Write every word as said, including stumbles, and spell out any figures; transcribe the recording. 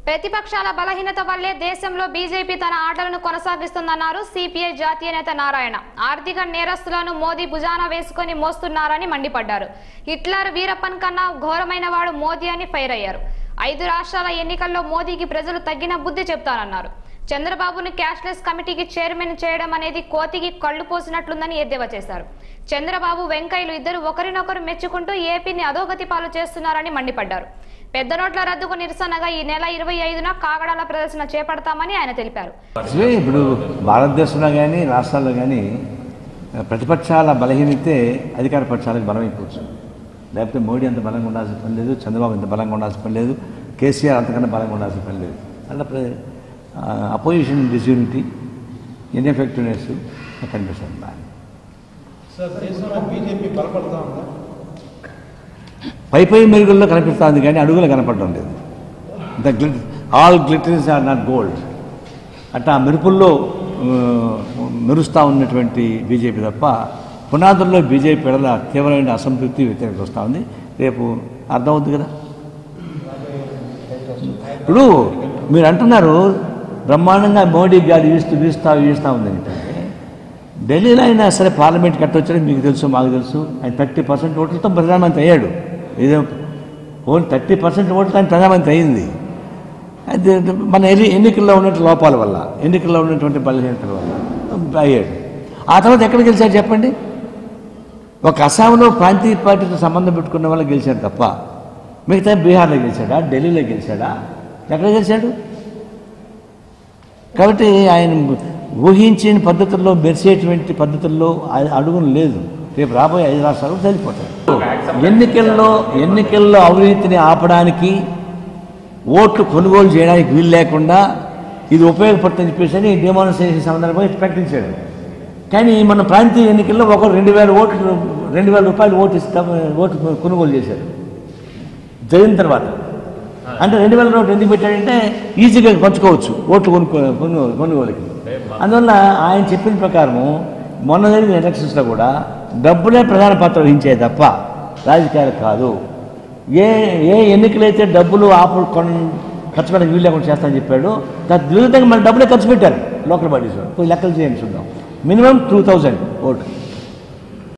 ప్రతిపక్షాల బలహీనత వల్లే దేశంలో బీజేపీ తన ఆటలను కొనసాగిస్తుందన్నారు సిపిఐ జాతీయ నేత నారాయణ. ఆర్థిక నేరస్తులను మోదీ భుజాన వేసుకొని మోస్తున్నారని మండిపడ్డారు. హిట్లర్ వీరప్పన్ కన్నా ఘోరమైన వాడు మోదీ అని ఫైర్ అయ్యారు. ఐదు రాష్ట్రాల ఎన్నికల్లో మోదీకి ప్రజలు తగ్గిన బుద్ధి చెప్తారన్నారు. చంద్రబాబును క్యాష్లెస్ కమిటీకి చైర్మన్ చేయడం అనేది కోతికి కళ్లు పోసినట్లుందని ఎద్దేవా చేశారు. చంద్రబాబు వెంకయ్యలు ఇద్దరు ఒకరినొకరు మెచ్చుకుంటూ ఏపీని అధోగతి పాలు చేస్తున్నారని మండిపడ్డారు. పెద్ద నోట్ల రద్దుకు నిరసనగా ఈ నెల ఇరవై ఐదున కాగడాల ప్రదర్శన చేపడతామని ఆయన తెలిపారు. ఇప్పుడు భారతదేశంలో కానీ రాష్ట్రాల్లో కానీ ప్రతిపక్షాల బలహీనతే అధికార పక్షాలకు బలమైపోవచ్చు. లేకపోతే మోడీ అంత బలంగా ఉండాల్సిన పని లేదు, చంద్రబాబు అంత బలంగా ఉండాల్సిన పని లేదు, కేసీఆర్ అంతకన్నా బలంగా ఉండాల్సిన పని లేదు. అలా అపోజిషన్ డిస్యూనిటీ, ఇన్ఎఫెక్టివ్నెస్ కనిపిస్తుంది. బాగా పై పై మెరుగుల్లో కనిపిస్తుంది కానీ అడుగులు కనపడడం లేదు. The glit all glitters are not gold. అట్లా మెరుపుల్లో మెరుస్తూ ఉన్నటువంటి బీజేపీ తప్ప పునాదుల్లో బీజేపీ పెడల తీవ్రమైన అసంతృప్తి వ్యతిరేకత వస్తూ ఉంది. రేపు అర్థమవుతుంది కదా. ఇప్పుడు మీరు అంటున్నారు బ్రహ్మాండంగా మోడీ గారు వీస్తూ వీస్తా వీస్తూ ఉందని. ఢిల్లీలో అయినా సరే పార్లమెంట్ కట్టొచ్చని మీకు తెలుసు, మాకు తెలుసు. ఆయన థర్టీ పర్సెంట్ ఓట్లతో ప్రధానమంత్రి అయ్యాడు. ఇదే ఓన్లీ థర్టీ పర్సెంట్ ఓట్లు ఆయన ప్రధానమంత్రి అయింది. అయితే మన ఎన్ని ఎన్నికల్లో ఉన్నటువంటి లోపాల వల్ల, ఎన్నికల్లో ఉన్నటువంటి బలహీనతల వల్ల అయ్యాడు. ఆ తర్వాత ఎక్కడ గెలిచాడు చెప్పండి? ఒక అస్సాంలో ప్రాంతీయ పార్టీతో సంబంధం పెట్టుకున్న వాళ్ళు గెలిచాడు తప్ప మిగతా బీహార్లో గెలిచాడా, ఢిల్లీలో గెలిచాడా, ఎక్కడ గెలిచాడు? కాబట్టి ఆయన ఊహించిన పద్ధతుల్లో మెరిసేటువంటి పద్ధతుల్లో అడుగులు లేదు. రేపు రాబోయే ఐదు రాష్ట్రాలు సరిపోతాయి. ఎన్నికల్లో ఎన్నికల్లో అవినీతిని ఆపడానికి, ఓట్లు కొనుగోలు చేయడానికి వీలు లేకుండా ఇది ఉపయోగపడుతుందని చెప్పేసి అని డెమాన్స్ట్రేషన్ సందర్భంగా ప్రకటించాడు. కానీ మన ప్రాంతీయ ఎన్నికల్లో ఒకరు రెండు వేల ఓట్లు రెండు వేల రూపాయలు ఓటు ఇస్తాం ఓటు కొనుగోలు చేశారు జరిగిన తర్వాత. అంటే రెండు వేల ఓట్లు ఎందుకు పెట్టాడంటే ఈజీగా పంచుకోవచ్చు ఓట్లు కొనుక్కో కొనుగోలు కొనుగోలుకి. అందువల్ల ఆయన చెప్పిన ప్రకారము మొన్న జరిగిన ఎలక్షన్స్లో కూడా డబ్బులే ప్రధాన పాత్ర వహించేది తప్ప రాజకీయాలు కాదు. ఏ ఏ ఎన్నికలైతే డబ్బులు ఆపు కొన్ ఖర్చు పెట్టడానికి వీలు లేకుండా చేస్తానని చెప్పాడు, దాని విరుద్ధంగా మన డబ్బులే ఖర్చు పెట్టారు లోకల్ బాడీస్. పోయి లెక్కలు చేయండి చూద్దాం. Minimum two thousand vote